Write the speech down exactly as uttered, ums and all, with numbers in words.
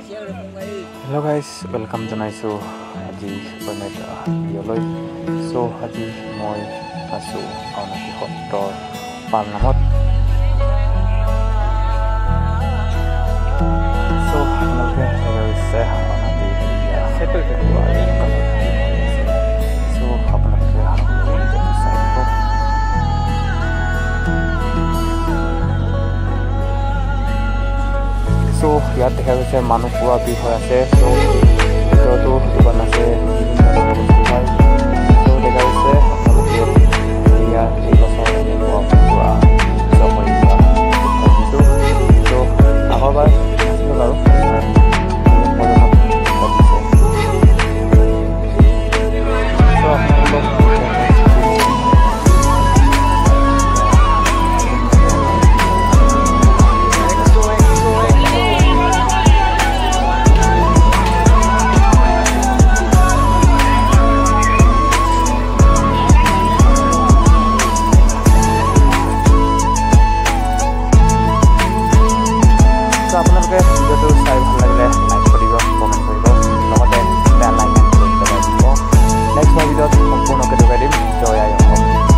Hello guys, welcome to Naisu. Aji bonnet yoloi. So aji moi kasu aonie hotor palnamot. So nalke saya se aonie ya settle kedua ini kalau so apa nak harus jadi side ko. So ইয়াত দেখা গৈছে মানুহ পুৰা ভিৰ হৈ আছে so ভিতৰতো দোকান আছে so দেখা গৈছে আপোনালোকে ইয়াত এই বছৰ পুৰা পুৰা জমনি পুৰা ভাবিছোঁ so আগৰবাৰ নাছিলোঁ বাৰু so আপোনালোকক আপোনালোকে ভিডিঅ'টো চাই ভাল লাগিলে লাইক কৰিব কমেণ্ট কৰিব লগতে বেল আইকন কৰি দিব নেক্সট মই ভিডিঅ'ত সম্পূৰ্ণকৈ দেখুৱাই দিম জয় আই অসম।